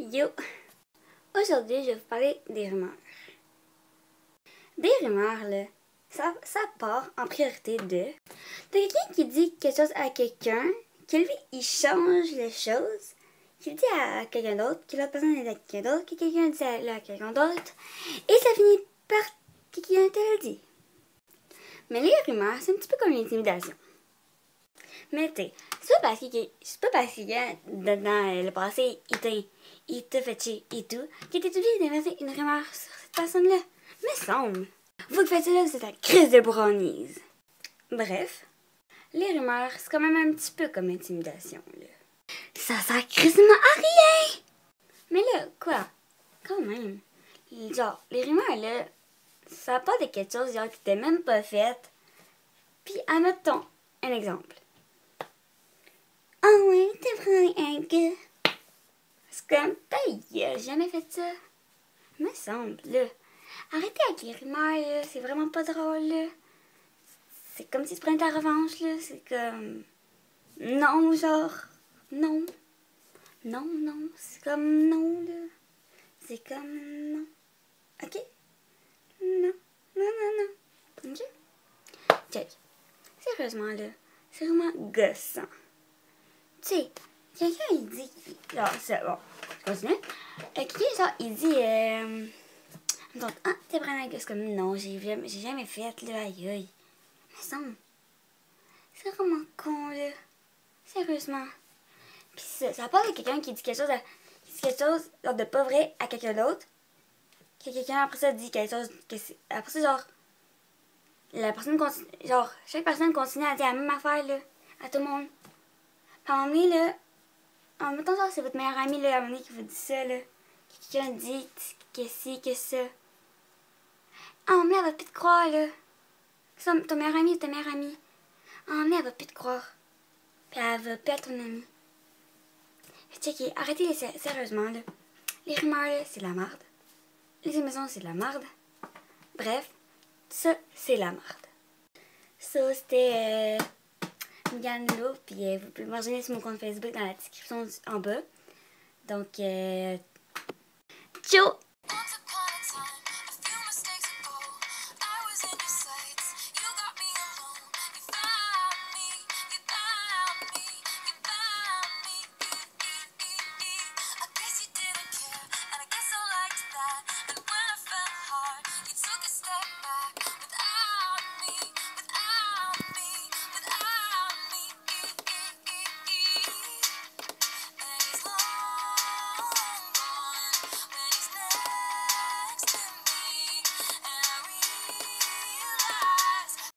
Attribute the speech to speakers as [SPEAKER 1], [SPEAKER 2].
[SPEAKER 1] Yo! Aujourd'hui, je vais vous parler des rumeurs. Des rumeurs, là, ça part en priorité de quelqu'un qui dit quelque chose à quelqu'un, que lui, il change les choses, qu'il dit à quelqu'un d'autre, que l'autre personne dit à quelqu'un d'autre, que quelqu'un dit à quelqu'un d'autre, et ça finit par quelqu'un te le dit. Mais les rumeurs, c'est un petit peu comme l'intimidation. Mais tu sais, c'est pas parce qu'il y a dans le passé, il t'a fait chier et tout, qu'il était obligé d'inventer une rumeur sur cette personne-là. Mais semble. Vous qui faites ça là, c'est la crise de brownies. Bref, les rumeurs, c'est quand même un petit peu comme l'intimidation, là. Ça sert crissement à rien! Mais là, quoi? Quand même. Genre, les rumeurs, là, ça part de quelque chose, genre, qui t'était même pas fait. Puis, admettons, un exemple. Oh oui, t'as pris un gars. C'est comme, j'ai jamais fait ça. Me semble, là. Arrêtez avec les rumeurs, là. C'est vraiment pas drôle, là. C'est comme si tu prenais ta revanche, là. C'est comme... Non, genre... Non. Non, non. C'est comme non, là. C'est comme non. OK? Non. Non, non, non. OK? Check. Sérieusement, là. C'est vraiment gossant. Tu sais, quelqu'un, il dit... Genre, c'est bon. Je continue. Quelqu'un, genre, il dit... Donc, ah, t'es vraiment un gosse comme... Non, j'ai jamais fait, là. Aïe, aïe. Mais ça... C'est vraiment con, là. Sérieusement. Puis ça part de quelqu'un qui dit quelque chose genre, de pas vrai à quelqu'un d'autre. Que quelqu'un après ça dit quelque chose. Après ça, genre, la personne continue. Genre, chaque personne continue à dire la même affaire, là. À tout le monde. Puis à un moment donné, là. En même temps, genre, c'est votre meilleur ami, là, à un moment donné, qui vous dit ça, là. Quelqu'un dit que si, que ça. À un moment donné, elle va plus te croire, là. Ton meilleur ami ou ta meilleure amie. À un moment donné, elle va plus te croire. Puis elle va plus être ton amie. Checkez, arrêtez sérieusement, là. Les rumeurs, là, c'est de la merde. Les émissions, c'est de la merde. Bref, ça, c'est la merde. Ça, c'était Megan Lo, puis vous pouvez me rejoindre sur mon compte Facebook dans la description en bas. Donc, ciao!